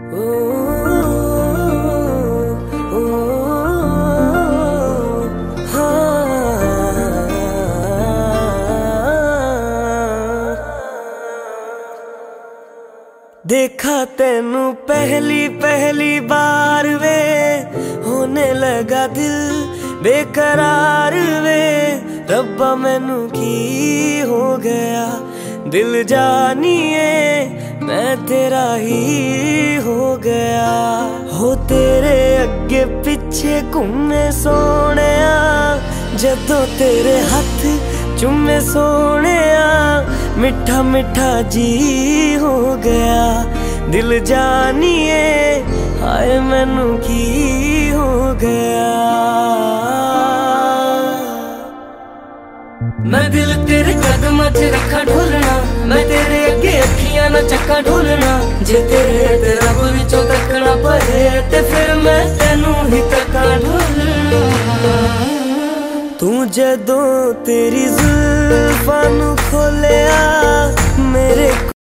देखा तेनू पहली पहली बार वे, होने लगा दिल बेकरार वे। रब्बा मैनू की हो गया, दिल जानिए मैं तेरा ही हो गया। हो तेरे अगे पिछे घूमे सोने, जदों तेरे हथ चुमे सोने, मिठा मिठा जी हो गया। दिल जानिए हाय मैनू की हो गया। मैं दिल तेरे कदमां च रखा ढोलना, मैं तेरे अगे अखियां ना चक्का ढोलना। जे तेरे रब विचों तकना पए ते फिर मैं तेनू ही तक्का ढोलना। तू जदों तेरी